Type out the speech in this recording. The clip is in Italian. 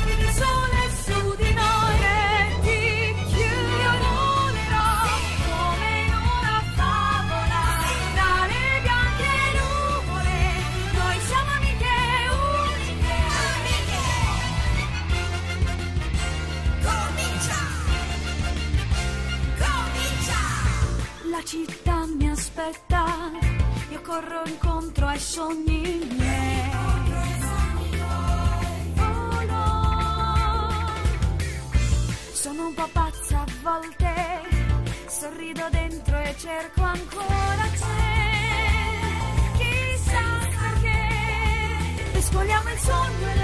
raggi di sole su di noi e ti chiuderò come in una favola tra le bianche nuvole. Noi siamo amiche uniche. Comincia. La città mi aspetta, io corro incontro ai sogni miei. Sono un po' pazza a volte, sorrido dentro e cerco ancora te. Chissà perché, mescoliamo il sogno e